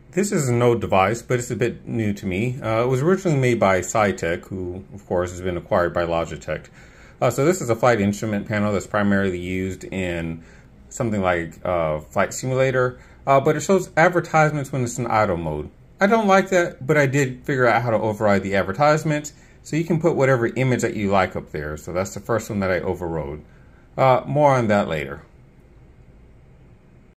This is a Node device, but it's a bit new to me. It was originally made by Saitek, who, of course, has been acquired by Logitech. So this is a flight instrument panel that's primarily used in something like Flight Simulator, but it shows advertisements when it's in idle mode. I don't like that, but I did figure out how to override the advertisement, so you can put whatever image that you like up there. So that's the first one that I overrode. More on that later.